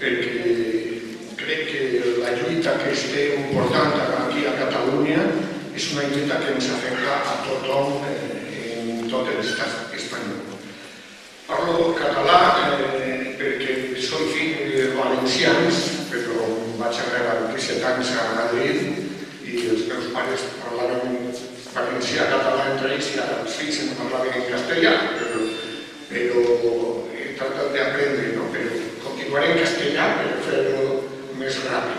perquè crec que la lluita que estem portant aquí a Catalunya és una lluita que ens afecta a tothom en tot l'estat espanyol. Parlo català perquè soy fill de valencians, però vaig arribar amb 17 anys a Madrid i els meus pares parlaven valencià, català entre ells i ara els fills em parlaven en castellà, però he tratat d'aprendre, però continuaré en castellà per fer-ho més ràpid.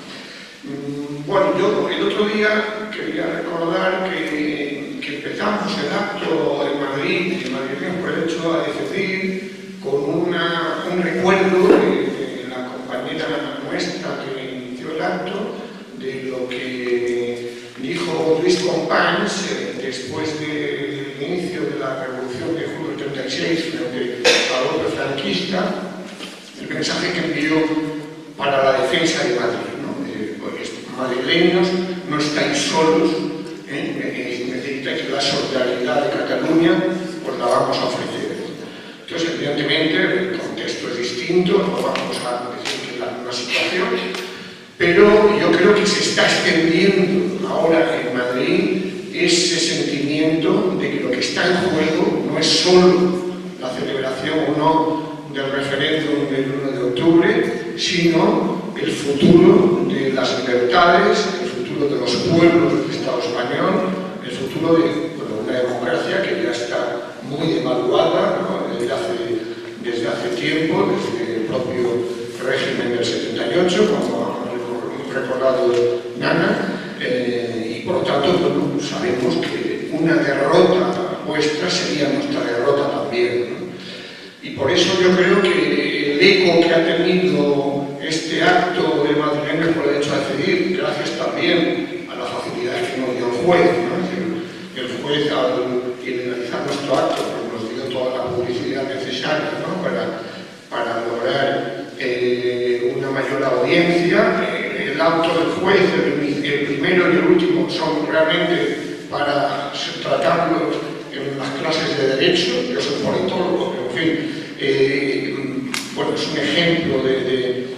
Bueno, yo el otro día quería recordar que empezamos el acto en Madrid, en Madrid por el hecho a decidir con un recuerdo de la compañera nuestra que inició el acto, de lo que dijo Luis Companys después del inicio de la revolución de julio del 36 frente al golpe franquista, el mensaje que envió para la defensa de Madrid. Madrileños, no estáis solos, necesitáis la solidaridad de Cataluña, pues la vamos a ofrecer. Entonces, evidentemente, el contexto es distinto, no vamos a decir que es la misma situación, pero yo creo que se está extendiendo ahora en Madrid ese sentimiento de que lo que está en juego no es solo la celebración o no del referéndum del 1 de octubre, sino el futuro de las libertades, el futuro de los pueblos del Estado español, el futuro de una democracia que ya está muy devaluada, ¿no? desde hace tiempo, desde el propio régimen del 78, como ha recordado Nana, y por lo tanto sabemos que una derrota vuestra sería nuestra derrota también, ¿no? Y por eso yo creo que el eco que ha tenido este acto de madrileños por el derecho a decidir, gracias también a la facilidad que nos dio el juez, ¿no? El juez al ilegalizar nuestro acto pues nos dio toda la publicidad necesaria, ¿no? para lograr una mayor audiencia. El auto del juez, el primero y el último, son realmente para tratarlos en las clases de derecho. Yo soy politólogo, pero en fin, bueno, es un ejemplo de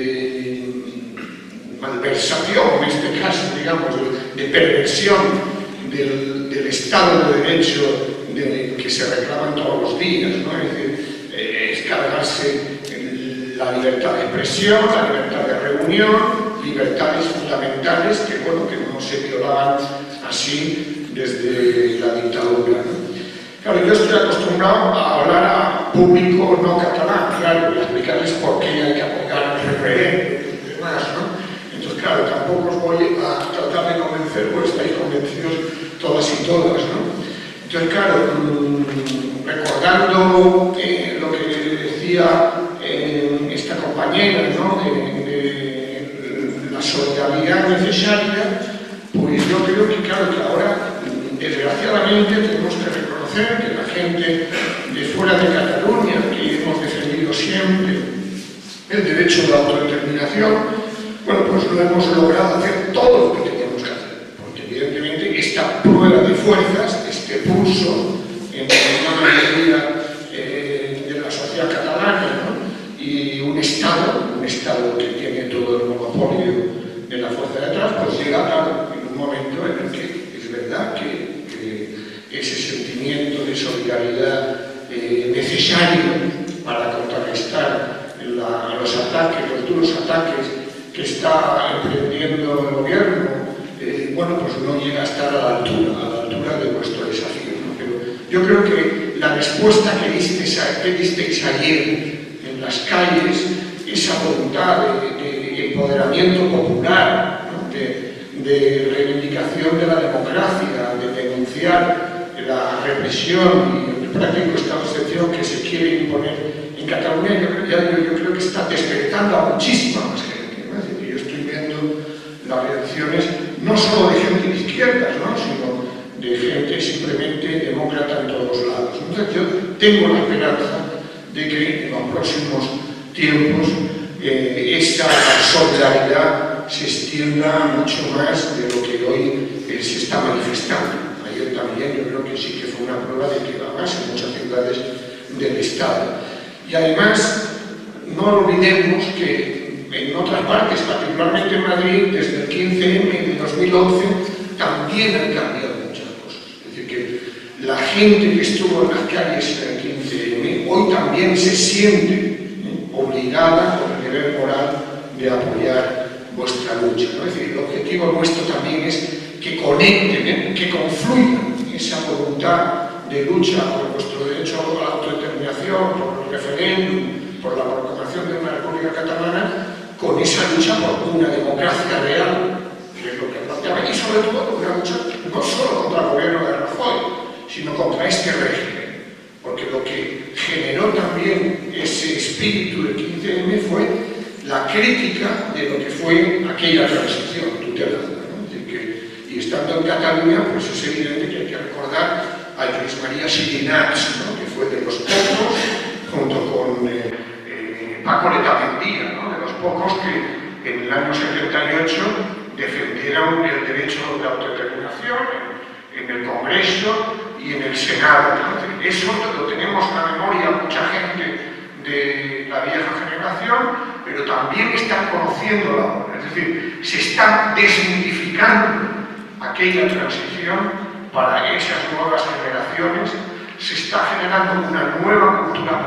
malversación, en este caso, digamos, de perversión del Estado de Derecho que se reclaman todos los días, ¿no? Es decir, es cargarse la libertad de expresión, la libertad de reunión, libertades fundamentales que, bueno, que no se violaban así desde la dictadura, ¿no? Claro, yo estoy acostumbrado a hablar a público no catalán, claro, y a explicarles por qué hay que apoyar el referéndum y demás, ¿no? Entonces, claro, tampoco os voy a tratar de convencer, pues estáis convencidos todas y todas, ¿no? Entonces, claro, recordando lo que decía esta compañera, ¿no? de la solidaridad necesaria, pues yo creo que, claro, que ahora, desgraciadamente, tenemos que reconocer que la gente de fuera de Cataluña, que hemos defendido siempre el derecho de la autodeterminación, bueno, pues lo hemos logrado hacer todo lo que teníamos que hacer, porque evidentemente esta prueba de fuerzas, este pulso en una mayoría de la sociedad catalana, ¿no? Y un Estado que tiene todo el monopolio de la fuerza de atrás, pues llega en un momento en el que es verdad que ese sentimiento de solidaridad necesario para contrarrestar los ataques, los duros ataques que está emprendiendo el gobierno, bueno, pues no llega a estar a la altura de vuestro desafío, ¿no? Pero yo creo que la respuesta que disteis ayer en las calles, esa voluntad de empoderamiento popular, ¿no? de reivindicación de la democracia, de denunciar la represión y el práctico estado de excepción que se quiere imponer en Cataluña, yo creo que está despertando a muchísima más gente, ¿no? Es decir, yo estoy viendo las reacciones no solo de gente de izquierdas, ¿no? Sino de gente simplemente demócrata en todos lados. Entonces yo tengo la esperanza de que en los próximos tiempos esa solidaridad se extienda mucho más de lo que hoy se está manifestando. Ayer también yo creo que sí que fue una prueba de que va más en muchas ciudades del Estado. Y además, no no olvidemos que en otras partes, particularmente en Madrid, desde el 15M de 2011, también han cambiado muchas cosas. Es decir, que la gente que estuvo en las calles en el 15M hoy también se siente obligada por el deber moral de apoyar vuestra lucha, ¿no? Es decir, el objetivo nuestro también es que conecten, que confluyan esa voluntad de lucha por vuestro derecho a la autodeterminación, por el referéndum, por la proclamación de una República Catalana, con esa lucha por una democracia real, que es lo que planteaba, y sobre todo una lucha no solo contra el gobierno de Rajoy, sino contra este régimen, porque lo que generó también ese espíritu del 15M fue la crítica de lo que fue aquella transición tutelada, ¿no? Y estando en Cataluña, pues es evidente que hay que recordar a Lluís María Xirinacs, ¿no? Que fue de los pocos, junto con Paco Letamendia, ¿no? De los pocos que en el año 78 defendieron el derecho de autodeterminación en el Congreso y en el Senado. Entonces, eso lo tenemos en la memoria mucha gente de la vieja generación, pero también están conociéndola ahora. Es decir, se están desmitificando aquella transición para esas nuevas generaciones, se está generando una nueva cultura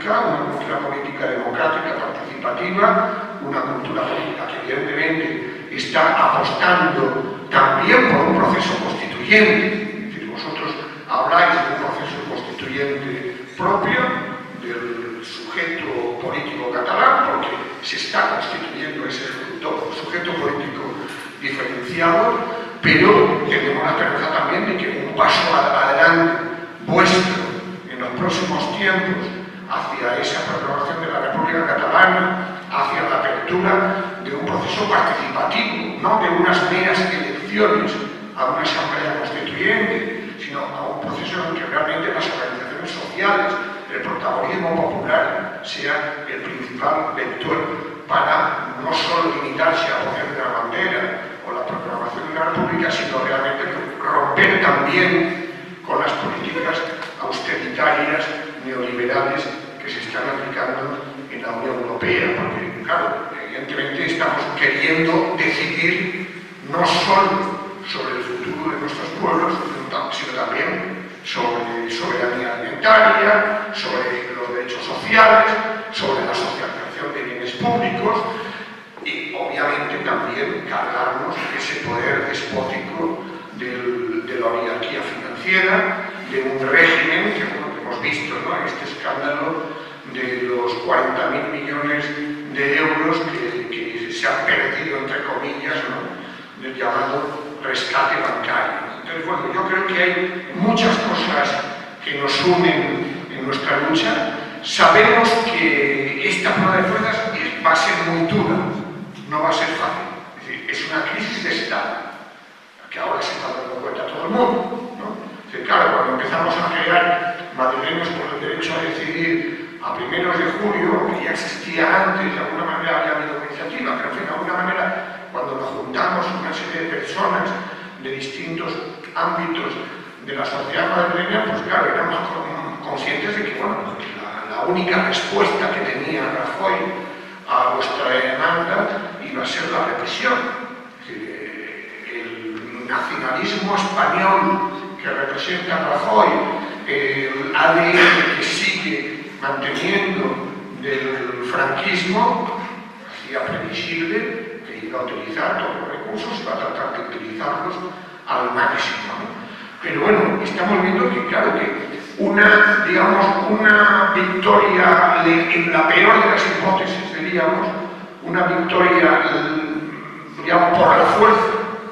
política democrática, participativa, una cultura política que evidentemente está apostando también por un proceso constituyente. Es decir, vosotros habláis de un proceso constituyente propio del sujeto político catalán, porque se está constituyendo ese sujeto político diferenciado, pero tenemos la esperanza también de que un paso adelante vuestro en los próximos tiempos hacia esa proclamación de la República Catalana, hacia la apertura de un proceso participativo, no de unas meras elecciones a una asamblea constituyente, sino a un proceso en que realmente las organizaciones sociales, el protagonismo popular sea el principal vector para no solo limitarse a poner una bandera o la proclamación de una república, sino realmente romper también con las políticas austeritarias, neoliberales que se están aplicando en la Unión Europea, porque, claro, evidentemente estamos queriendo decidir no solo sobre el futuro de nuestros pueblos, sino también sobre soberanía alimentaria, sobre los derechos sociales, sobre la socialización de bienes públicos y, obviamente, también cargarnos ese poder despótico de la oligarquía financiera, de un régimen que, bueno, hemos visto, ¿no?, en este escándalo de los 40.000 millones de euros que se han perdido, entre comillas, ¿no?, del llamado rescate bancario. Entonces, bueno, yo creo que hay muchas cosas que nos unen en nuestra lucha. Sabemos que esta prueba de fuerzas va a ser muy dura, no va a ser fácil. Es decir, es una crisis de Estado, que ahora se está dando cuenta todo el mundo, ¿no? Es decir, claro, cuando empezamos a crear madrileños por el derecho a decidir a primeros de julio, que ya existía antes, de alguna manera había habido iniciativa, pero en fin, de alguna manera, cuando nos juntamos una serie de personas de distintos ámbitos de la sociedad madrileña, pues claro, éramos conscientes de que, bueno, la única respuesta que tenía Rajoy a vuestra demanda iba a ser la represión. Es decir, el nacionalismo español que representa Rajoy, el ADN que sigue manteniendo del franquismo, hacía previsible que iba a utilizar todos los recursos, iba a tratar de utilizarlos al máximo, ¿no? Pero bueno, estamos viendo que, claro, que una victoria, en la peor de las hipótesis, diríamos, una victoria, digamos, por la fuerza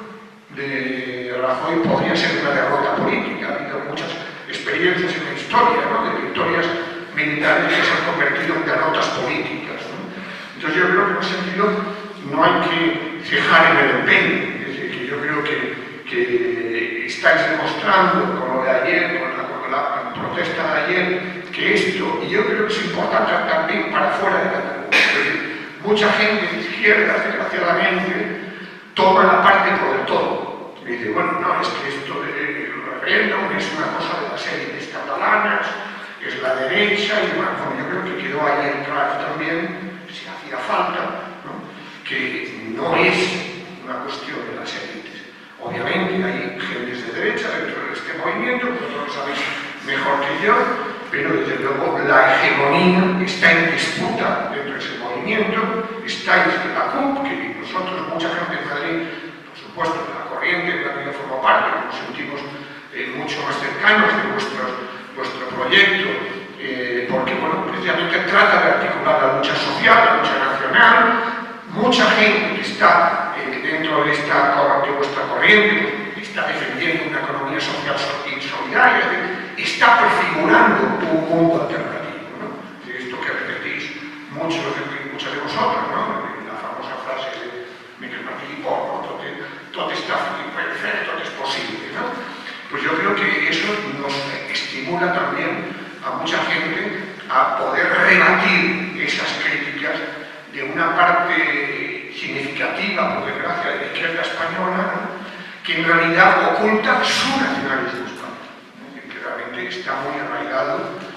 de Rajoy podría ser una derrota política. Ha habido muchas experiencias en la historia, ¿no?, de victorias militares que se han convertido en derrotas políticas, ¿no? Entonces yo creo que en ese sentido no hay que cejar en el empeño. Es decir, que yo creo que estáis demostrando, con lo de ayer, con la protesta de ayer, que esto, y yo creo que es importante también para fuera de Cataluña. Es decir, mucha gente de izquierda, desgraciadamente, toma la parte por el todo. Y dice, bueno, no, es que esto del referéndum es una cosa de las élites catalanas, es la derecha, y bueno, yo creo que quedó ayer claro también si hacía falta, ¿no? Que no es una cuestión de las élites. Obviamente hay gentes de derecha dentro de este movimiento, vosotros lo sabéis mejor que yo, pero desde luego la hegemonía está en disputa dentro de ese movimiento, está desde la CUP, que nosotros, mucha gente en Madrid, por supuesto, de la corriente de la que yo formo parte, nos sentimos mucho más cercanos de vuestro proyecto, porque, bueno, precisamente trata de articular la lucha social, la lucha nacional. Mucha gente que está dentro de vuestra corriente está defendiendo una economía social y solidaria, está prefigurando un mundo alternativo, ¿no? Esto que repetís muchas de vosotros, ¿no? La famosa frase de Miquel Martí y Pol, ¿no? Todo está perfecto, todo es posible, ¿no? Pues yo creo que eso nos estimula también a mucha gente a poder rebatir esas críticas de una parte significativa, por desgracia, de la izquierda española, ¿no? Que en realidad oculta su nacionalismo español, ¿no? Que realmente está muy arraigado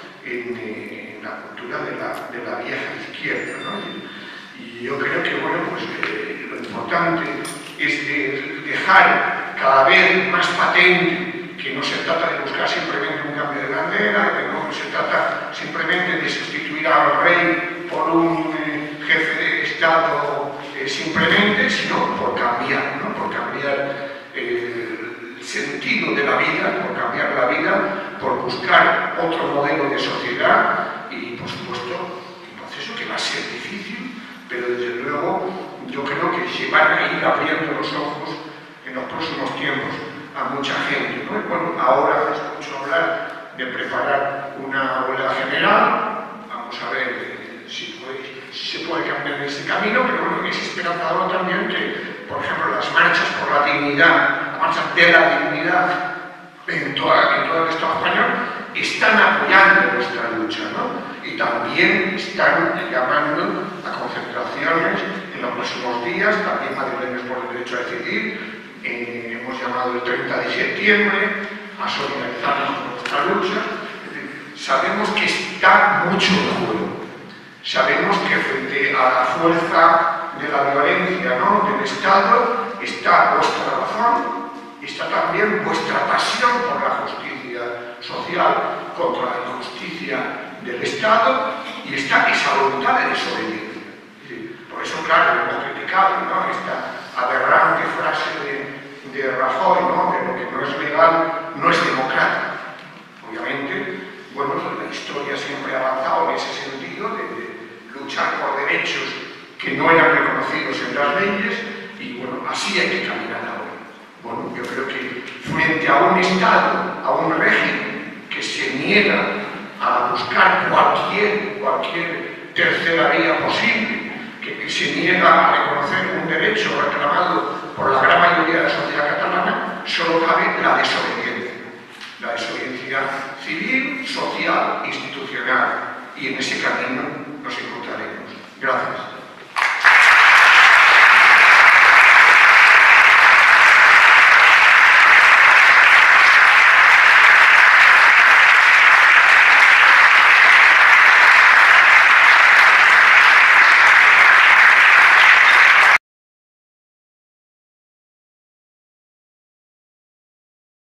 en la cultura de la vieja izquierda, ¿no? Y yo creo que, bueno, pues lo importante es dejar cada vez más patente que no se trata de buscar simplemente un cambio de bandera, que no se trata simplemente de sustituir al rey por un jefe de Estado simplemente, sino por cambiar, ¿no? Por cambiar el sentido de la vida, por cambiar la vida, por buscar otro modelo de sociedad y, por supuesto, un proceso que va a ser difícil, pero desde luego yo creo que se van a ir abriendo los ojos en los próximos tiempos a mucha gente, ¿no? Y bueno, ahora escucho hablar de preparar una huelga general, vamos a ver si se puede cambiar ese camino, pero bueno, es esperanzador también que, por ejemplo, las marchas por la dignidad, las marchas de la dignidad en todo el Estado español, están apoyando nuestra lucha, ¿no? Y también están llamando a concentraciones en los próximos días, también madrileños por el derecho a decidir. Hemos llamado el 30 de septiembre a solidarizarnos con nuestra lucha. Es decir, sabemos que está mucho en juego. Sabemos que frente a la fuerza de la violencia, ¿no? Del Estado está vuestra razón, está también vuestra pasión por la justicia social contra la injusticia del Estado y está esa voluntad de desobediencia. Por eso, claro, hemos criticado, ¿no? Esta aberrante frase de Rajoy, ¿no? De lo que no es legal no es democrático. Obviamente, bueno, la historia siempre ha avanzado en ese sentido de luchar por derechos que no eran reconocidos en las leyes y, bueno, así hay que caminar ahora. Bueno, yo creo que frente a un Estado, a un régimen que se niega a buscar cualquier tercera vía posible, que se niega a reconocer un derecho reclamado por la gran mayoría de la sociedad catalana, solo cabe la desobediencia civil, social, institucional, y en ese camino nos encontraremos. Gracias.